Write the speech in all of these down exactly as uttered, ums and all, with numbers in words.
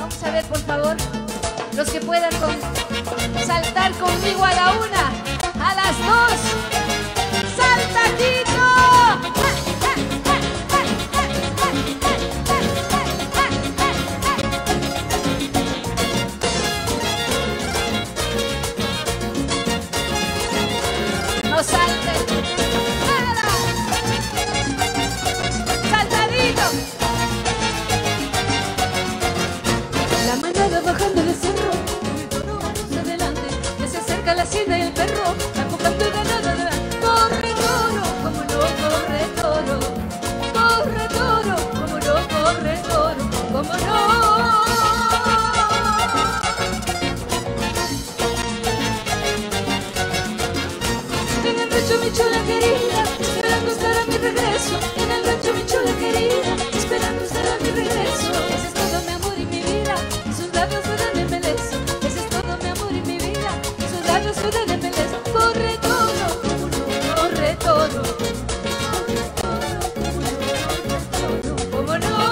Vamos a ver, por favor, los que puedan con, saltar conmigo a la una, a las dos. ¡Saltadito! No salten. Nada. Saltadito. La manada bajando del cerro, el toro vamos adelante, ya se acerca la hacienda y el perro, la copa de ganada. Corre toro, como no corre toro, corre toro, como no corre toro, como no. En el rancho mi chula querida, esperando estar a mi regreso. En el rancho mi chula querida, esperando estar a mi regreso. Ese es todo mi amor y mi vida, y sus labios sudan de embelezo. Ese es todo mi amor y mi vida, y sus labios sudan de embelezo. Corre todo, como no corre todo, corre todo, como no corre todo, como no.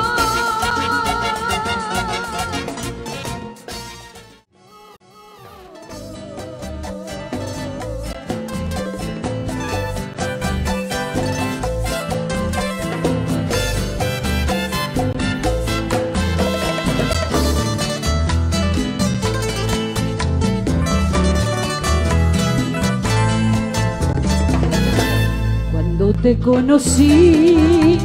Cuando te conocí,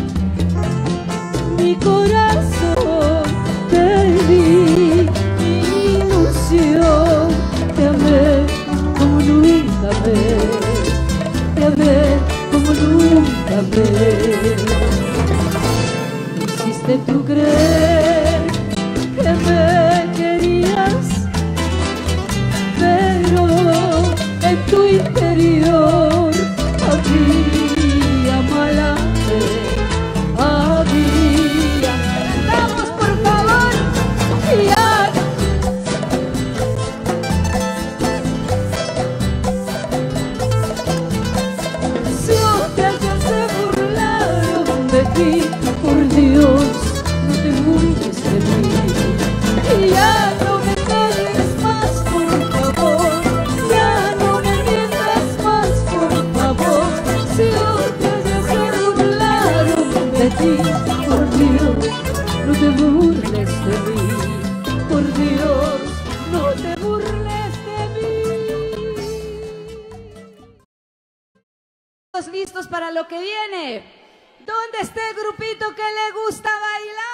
mi corazón te di, mi ilusión, te amé como nunca amé, te amé como nunca amé. Me hiciste tú creer que me querías, pero en tu interior había mala fe, había. Vamos, por favor, ya. Si otras ya se burlaron de ti, por Dios, no te burles de mí. Ya no me engañes más, por favor, ya no me mientas más, por favor. Si otras ya se burlaron de ti, por Dios, no te burles de mí. Por Dios, no te burles de mí. ¿Todos listos para lo que viene? ¿Dónde está el grupito que le gusta bailar?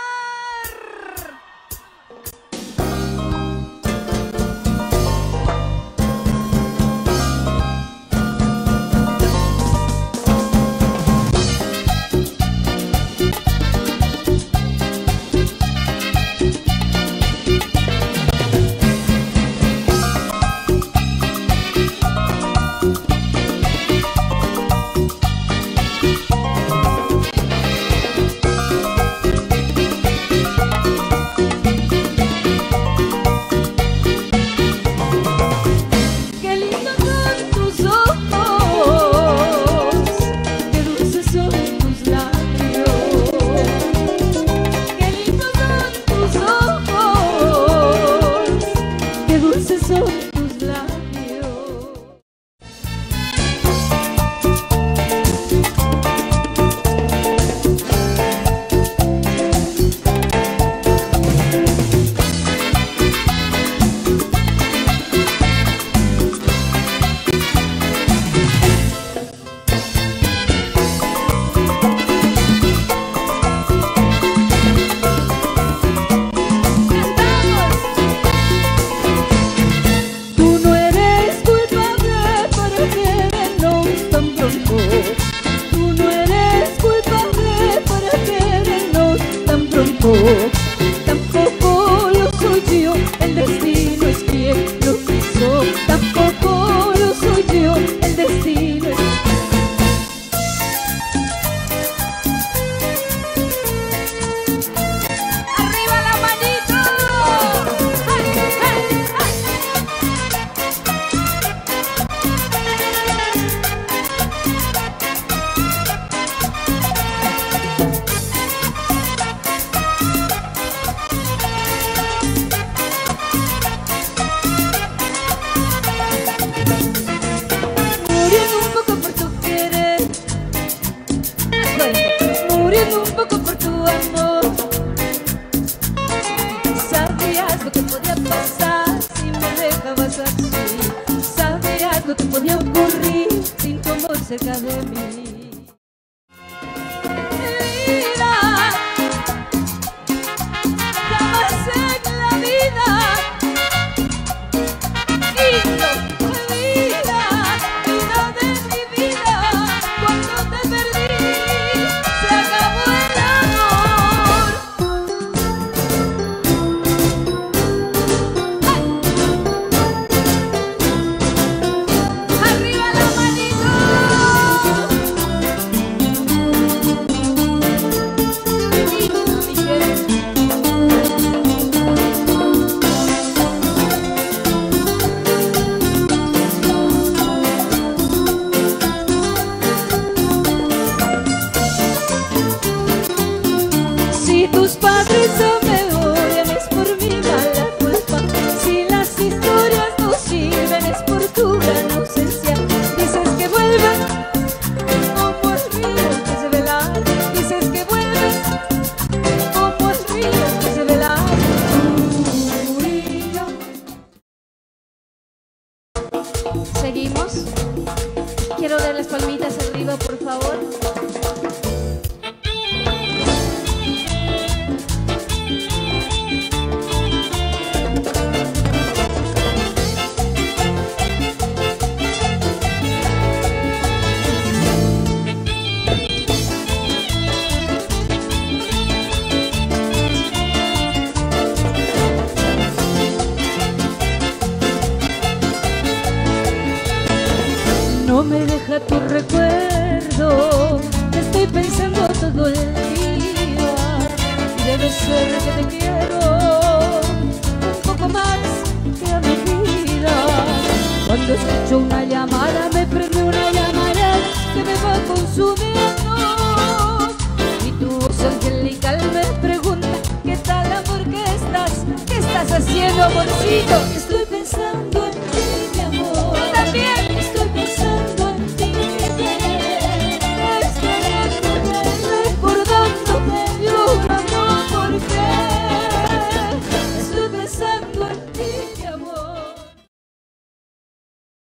Tampoco lo soy yo, el destino es quien lo quiso. Tampoco lo soy yo, el destino es. ¡Arriba la manito! ¡Ay, ay, ay! sabías lo que podía pasar si me dejabas así. Sabías lo que podía ocurrir sin tu amor cerca de mí. Vida, jamás en la vida. Vida, vida, vida de mi vida. Cuando te perdí, se acabó el amor. ¡Ay! ¡Arriba la manito! Lindo, mi querido. Si tus padres no me odian es por mi mala culpa. Si las historias no sirven es por tu gran ausencia. Dices que vuelves como el río que se ve largo. Dices que vuelves como el río que se ve largo. Tú y yo. Seguimos. Quiero ver las palmitas arriba, por favor. No me deja tu recuerdo, te estoy pensando todo el día. Y debe ser que te quiero un poco más que a mi vida. Cuando escucho una llamada, me prende una llamada que me va consumiendo. Y tu voz angelical me pregunta: ¿qué tal, amor? ¿Qué estás? ¿Qué estás haciendo, amorcito?